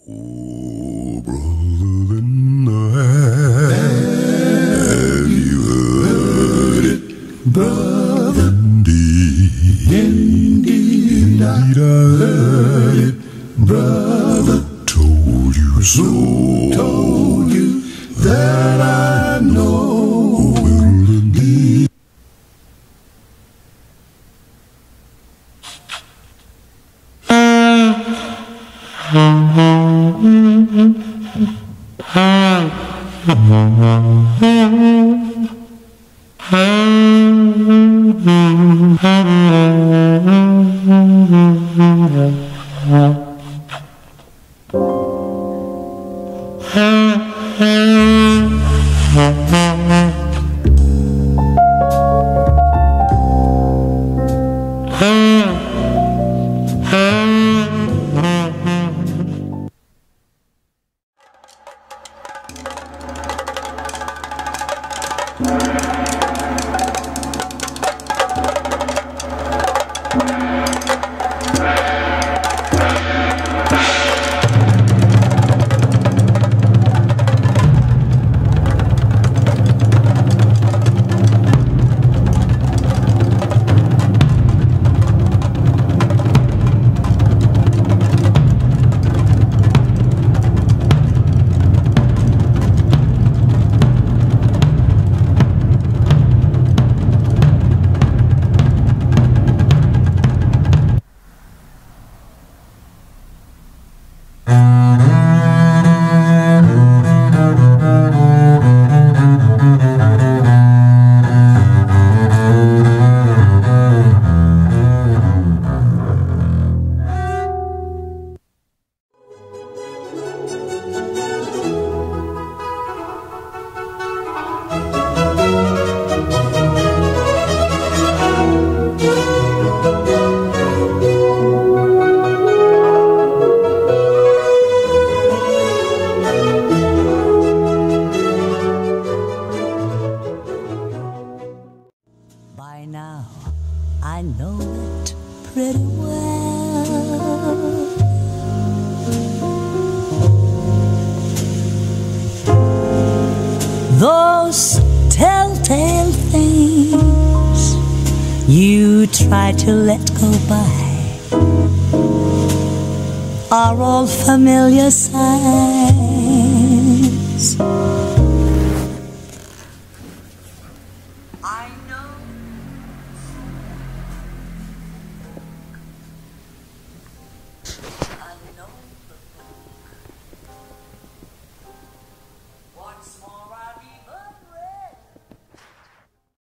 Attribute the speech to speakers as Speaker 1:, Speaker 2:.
Speaker 1: Oh, brother in the hand, have you heard it, brother? Indeed, I heard it, brother. Told you so, told you that I know indeed.
Speaker 2: By now, I know it pretty well. Those telltale things you try to let go by are all familiar signs